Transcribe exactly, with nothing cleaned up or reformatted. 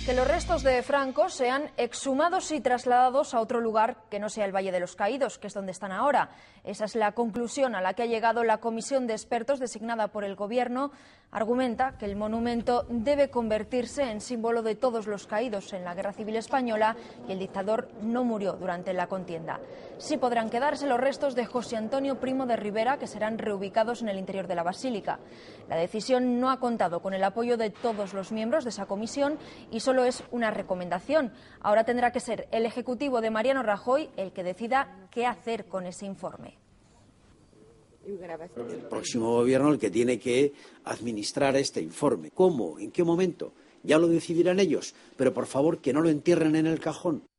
Que los restos de Franco sean exhumados y trasladados a otro lugar que no sea el Valle de los Caídos, que es donde están ahora. Esa es la conclusión a la que ha llegado la comisión de expertos designada por el Gobierno. Argumenta que el monumento debe convertirse en símbolo de todos los caídos en la Guerra Civil Española y el dictador no murió durante la contienda. Sí podrán quedarse los restos de José Antonio Primo de Rivera, que serán reubicados en el interior de la Basílica. La decisión no ha contado con el apoyo de todos los miembros de esa comisión y solo es una recomendación. Ahora tendrá que ser el Ejecutivo de Mariano Rajoy el que decida qué hacer con ese informe. El próximo gobierno el que tiene que administrar este informe. ¿Cómo? ¿En qué momento? Ya lo decidirán ellos, pero por favor que no lo entierren en el cajón.